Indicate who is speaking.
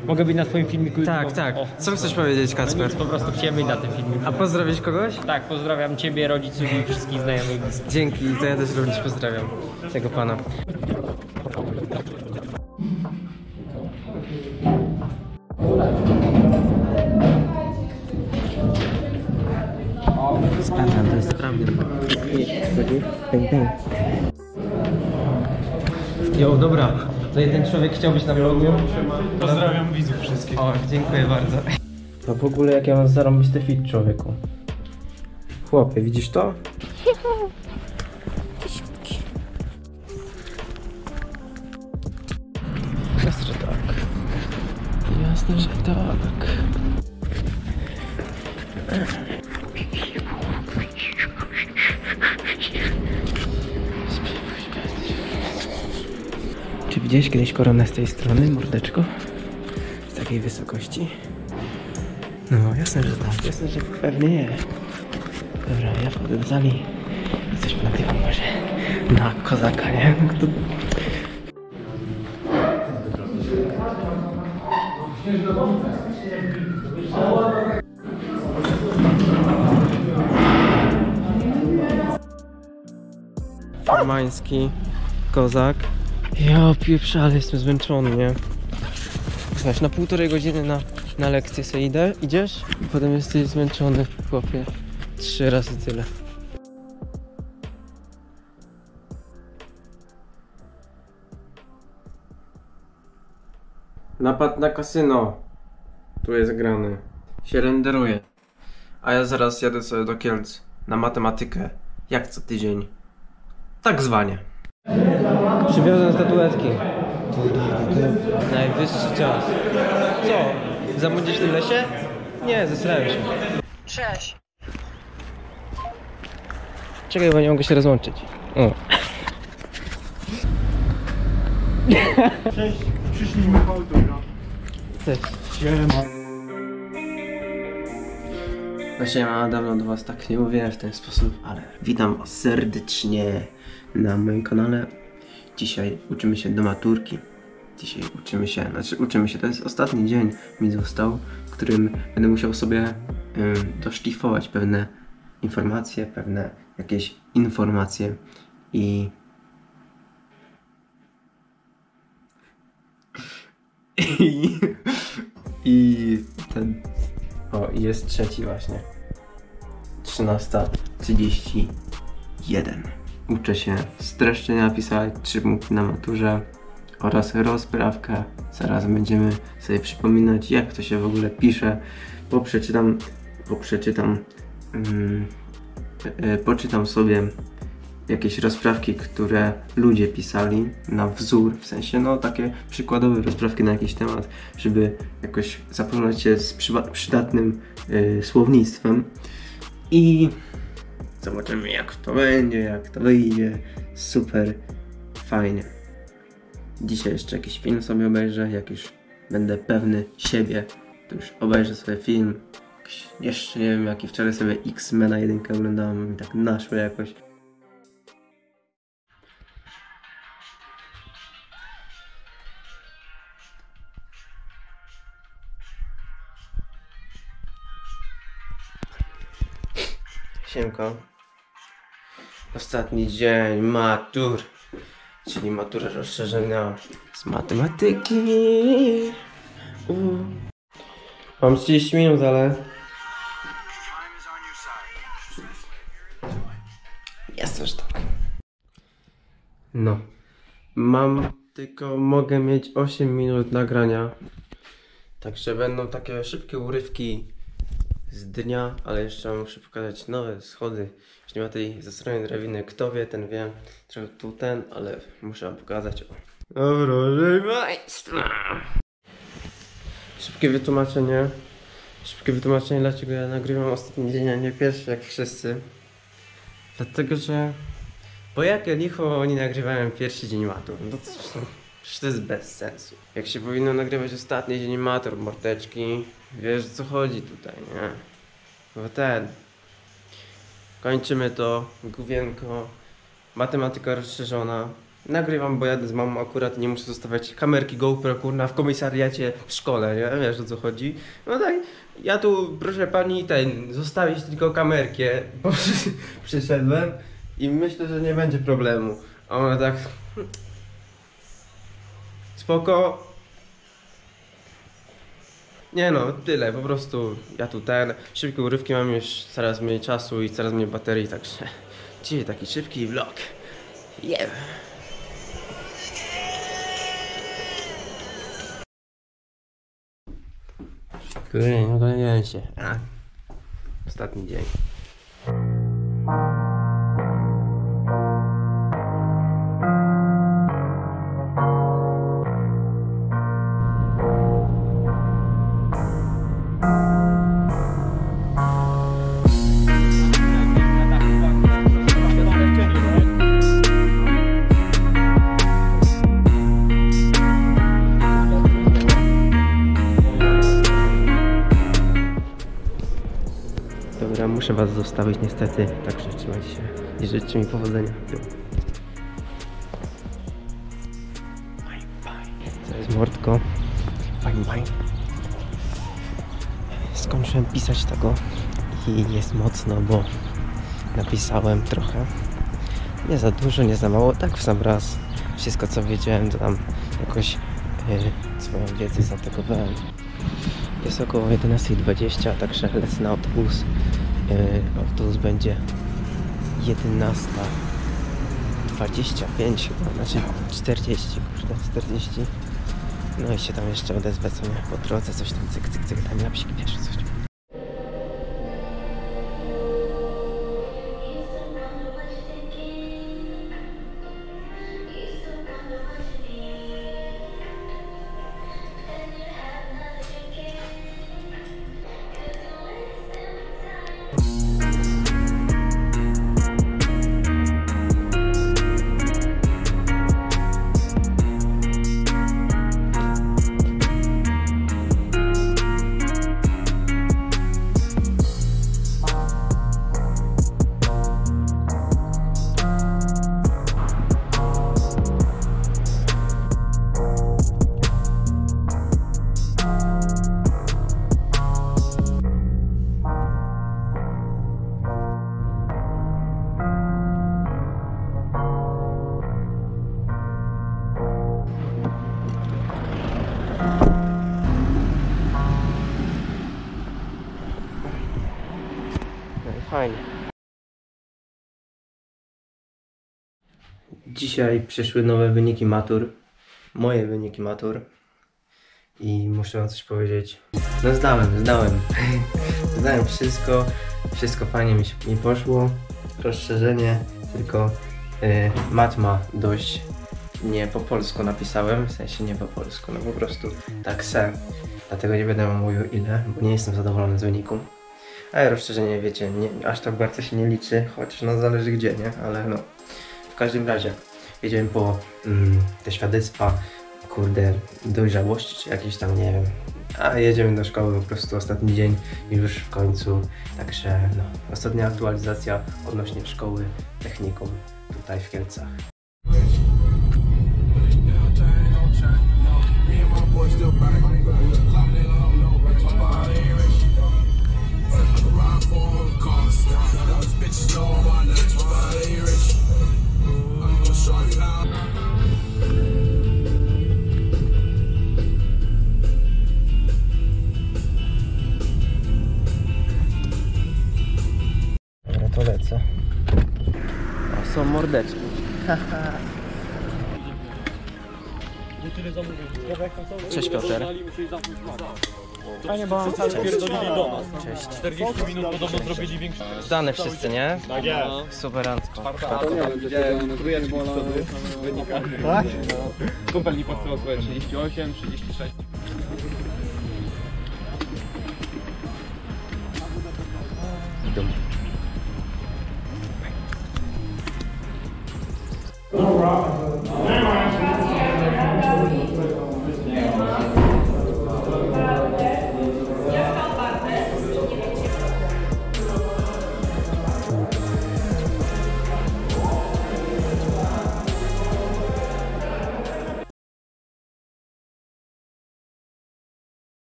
Speaker 1: Mogę być na twoim filmiku?
Speaker 2: Tak, tak. Co chcesz powiedzieć, Kacper?
Speaker 1: Po prostu chciałem być na tym filmiku.
Speaker 2: A pozdrowić kogoś?
Speaker 1: Tak, pozdrawiam ciebie, rodziców i wszystkich znajomych.
Speaker 2: Dzięki, to ja też również pozdrawiam tego pana. Sprawdzam, to jest sprawdzam. Jo, dobra. To jeden człowiek chciał być na vlogu.
Speaker 3: Pozdrawiam widzów wszystkich.
Speaker 2: O, dziękuję bardzo. To w ogóle jak ja mam zarąbisty fit, człowieku. Chłopie, widzisz to? Jasne, że tak. Jasne, że tak. Czy widziałeś kiedyś koronę z tej strony, mordeczko? Z takiej wysokości? No, jasne, że tak. Jasne, że pewnie nie. Dobra, ja wchodzę do sali i coś nagrywam może na kozaka, nie? To... Formański kozak. Ja pieprzę, ale jestem zmęczony, nie? Słuchaj, na 1,5 godziny na lekcję sobie idziesz i potem jesteś zmęczony, chłopie. 3 razy tyle. Napad na kasyno. Tu jest grany. Się renderuje. A ja zaraz jadę sobie do Kielc na matematykę. Jak co tydzień. Tak zwanie. Przywiozłem statuetki. Najwyższy czas. Co? Zabłądzisz w tym lesie? Nie, zesrałem się.
Speaker 4: Cześć.
Speaker 2: Czekaj, bo nie mogę się rozłączyć. O.
Speaker 3: Cześć, przyszli Michał, dobra.
Speaker 2: Cześć.
Speaker 3: Siema.
Speaker 2: Właśnie ja dawno do was tak nie mówiłem w ten sposób, ale witam was serdecznie na moim kanale. Dzisiaj uczymy się do maturki. Dzisiaj uczymy się, to jest ostatni dzień mi został, w którym będę musiał sobie doszlifować pewne informacje, pewne jakieś informacje i ten... O, i jest trzeci właśnie. 13:31. Uczę się streszczenia pisać, 3 punkty na maturze oraz rozprawkę. Zaraz będziemy sobie przypominać, jak to się w ogóle pisze. Poczytam sobie jakieś rozprawki, które ludzie pisali na wzór, w sensie no takie przykładowe rozprawki na jakiś temat, żeby jakoś zapoznać się z przydatnym słownictwem i zobaczymy, jak to będzie, jak to wyjdzie. Super fajnie. Dzisiaj jeszcze jakiś film sobie obejrzę, jak już będę pewny siebie, to już obejrzę sobie film. Jeszcze nie wiem jaki, wczoraj sobie X-Mena 1 oglądałem i tak naszło jakoś. Siemko. Ostatni dzień matur, czyli matura rozszerzona z matematyki. Mam 30 minut, ale... Jasne, że tak. No. Mogę mieć 8 minut nagrania. Także będą takie szybkie urywki z dnia, ale jeszcze muszę pokazać nowe schody. Już nie ma tej ze strony drabiny. Kto wie, ten wie. Trochę tu ten, ale muszę wam pokazać. O. No proszę państwa. Szybkie wytłumaczenie, dlaczego ja nagrywam ostatni dzień, a nie pierwszy jak wszyscy. Dlatego, że... Bo jakie licho oni nagrywają pierwszy dzień matur? No przecież to jest bez sensu. Jak się powinno nagrywać ostatni dzień matur, mordeczki. Wiesz, o co chodzi tutaj, nie? Bo kończymy to, główienko, matematyka rozszerzona. nagrywam, bo jadę z mamą akurat, nie muszę zostawiać kamerki GoPro, kurna, w komisariacie w szkole, nie? Wiesz, o co chodzi. No tak, ja tu, proszę pani, zostawić tylko kamerkę, bo przyszedłem i myślę, że nie będzie problemu. A ona tak... Spoko. Nie no, tyle, po prostu ja tu szybkie urywki mam już coraz mniej czasu i coraz mniej baterii, także dzisiaj taki szybki vlog. Yeah. Kurde, no to nie się. Ostatni dzień. Dobra, muszę was zostawić niestety, także trzymajcie się i życzcie mi powodzenia. To jest mordko. Bye. Skończyłem pisać tego i jest mocno, bo napisałem trochę. Nie za dużo, nie za mało, tak w sam raz. Wszystko co wiedziałem, to tam jakoś swoją wiedzę zategowałem. Jest około 11:20, także lecę na autobus. Autobus będzie 11:25 chyba, znaczy 40, kurde, 40. No i się tam jeszcze odezwę, co nie, po drodze coś tam cyk, tam lapsiki, wiesz, coś. Fajnie. Dzisiaj przyszły nowe wyniki matur. Moje wyniki matur. I muszę wam coś powiedzieć. No zdałem. Zdałem wszystko. Wszystko fajnie mi poszło. Rozszerzenie, tylko matma dość nie po polsku napisałem. W sensie nie po polsku, no po prostu tak se. Dlatego nie będę wam mówił ile, bo nie jestem zadowolony z wyniku. Ale rozszerzenie, wiecie, aż tak bardzo się nie liczy, choć no zależy gdzie, nie? Ale no, w każdym razie jedziemy po te świadectwa, kurde, dojrzałości czy jakieś tam, nie wiem. A jedziemy do szkoły po prostu ostatni dzień już w końcu, także no, ostatnia aktualizacja odnośnie szkoły technikum tutaj w Kielcach. Dobra, to lecę. O, są mordeczki. Cześć Piotr.
Speaker 3: Fajnie, bo mam cały pierdolili do nas.
Speaker 2: Cześć.
Speaker 3: 40 minut podobno zrobili większe.
Speaker 2: Zdane wszyscy, nie?
Speaker 3: Tak jest.
Speaker 2: Superancko.
Speaker 3: Widziałem trójeczki z przodu w wynikach. Tak? Kumpel mi podsyłał swoje 38, 36.
Speaker 2: Idą.
Speaker 3: Dobra.